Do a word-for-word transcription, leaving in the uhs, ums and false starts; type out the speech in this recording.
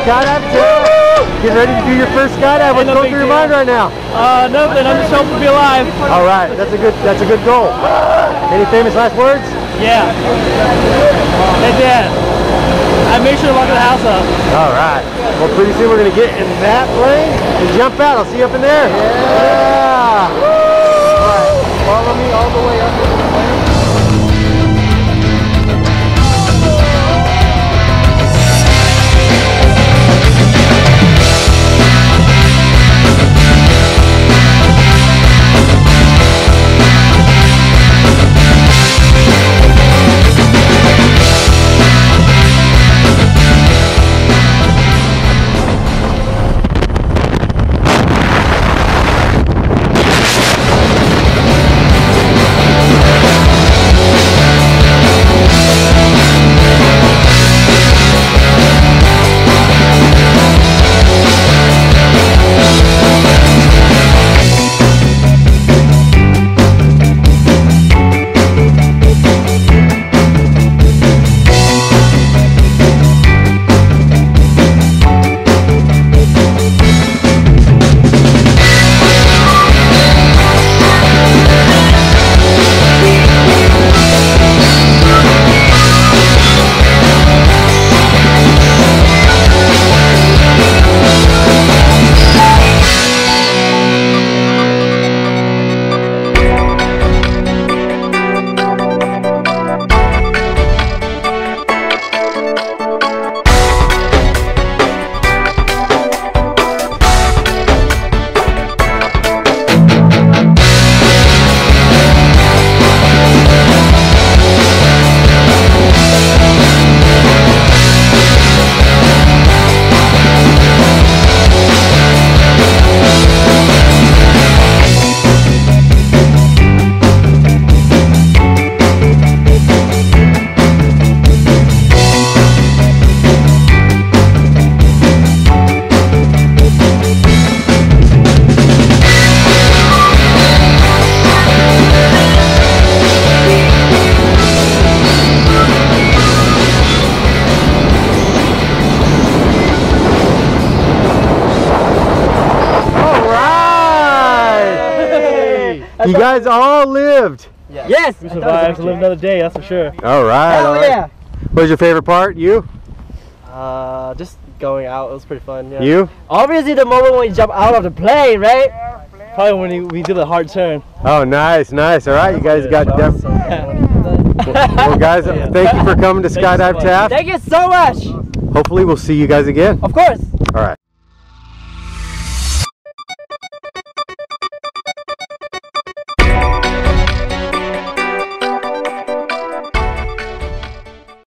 Skydive Taft. Getting ready to do your first skydive. What's going through your mind right now? Uh, nothing. I'm just hoping to be alive. All right, that's a good. That's a good goal. Any famous last words? Yeah. Hey, Dad. I make sure to lock the house up. All right. Well, pretty soon we're gonna get in that plane and jump out. I'll see you up in there. Yeah. All right. Follow me all the way up to the plane. You guys all lived. Yes, yes. We survived to live another day, that's for sure. All right. Hell all right. yeah. What was your favorite part? You? Uh, just going out. It was pretty fun. Yeah. You? Obviously, the moment when you jump out of the plane, right? Probably when we, we did the hard turn. Oh, nice, nice. All right, you guys got def well, well, guys, yeah. Thank you for coming to Skydive Taft. Thank you so much. Hopefully, we'll see you guys again. Of course. All right.